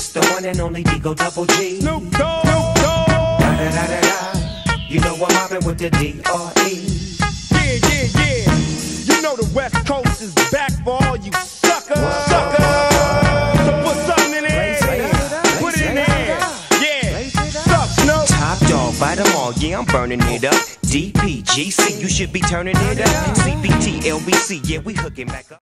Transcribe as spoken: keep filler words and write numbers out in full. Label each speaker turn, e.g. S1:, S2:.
S1: It's the one and only Digo Double G.
S2: Snoop Dogg. Snoop Dogg.
S1: Da da da da da. You know I'm mobbing with the D R E.
S2: Yeah, yeah, yeah. You know the West Coast is back for all you suckers. Suckers. So put something in there. Put it in there. Yeah. Suck, Snoop.
S1: Top dog, bite them all. Yeah, I'm burning it up. D P G C, you should be turning it up. C B T, L B C, yeah, we hooking back up.